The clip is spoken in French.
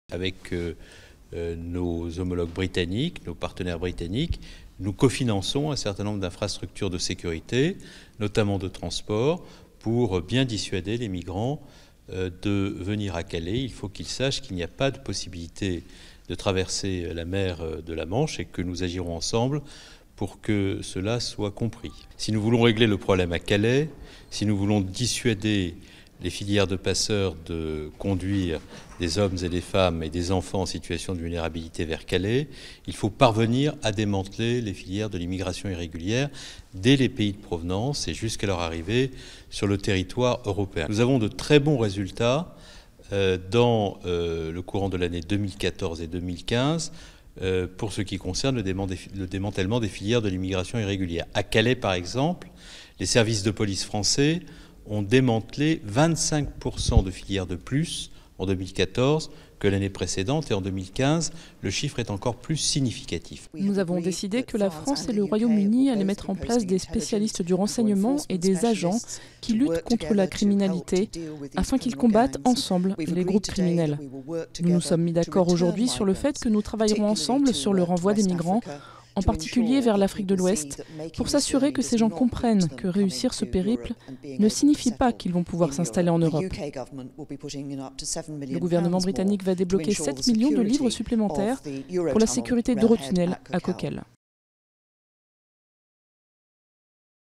Avec nos homologues britanniques, nos partenaires britanniques, nous cofinançons un certain nombre d'infrastructures de sécurité, notamment de transport, pour bien dissuader les migrants de venir à Calais. Il faut qu'ils sachent qu'il n'y a pas de possibilité de traverser la mer de la Manche et que nous agirons ensemble pour que cela soit compris. Si nous voulons régler le problème à Calais, si nous voulons dissuader les filières de passeurs de conduire des hommes et des femmes et des enfants en situation de vulnérabilité vers Calais, il faut parvenir à démanteler les filières de l'immigration irrégulière dès les pays de provenance et jusqu'à leur arrivée sur le territoire européen. Nous avons de très bons résultats dans le courant de l'année 2014 et 2015 pour ce qui concerne le démantèlement des filières de l'immigration irrégulière. À Calais, par exemple, les services de police français ont démantelé 25% de filières de plus en 2014 que l'année précédente, et en 2015, le chiffre est encore plus significatif. Nous avons décidé que la France et le Royaume-Uni allaient mettre en place des spécialistes du renseignement et des agents qui luttent contre la criminalité afin qu'ils combattent ensemble les groupes criminels. Nous nous sommes mis d'accord aujourd'hui sur le fait que nous travaillerons ensemble sur le renvoi des migrants, en particulier vers l'Afrique de l'Ouest, pour s'assurer que ces gens comprennent que réussir ce périple ne signifie pas qu'ils vont pouvoir s'installer en Europe. Le gouvernement britannique va débloquer 7 millions de livres supplémentaires pour la sécurité d'Eurotunnel à Coquelles.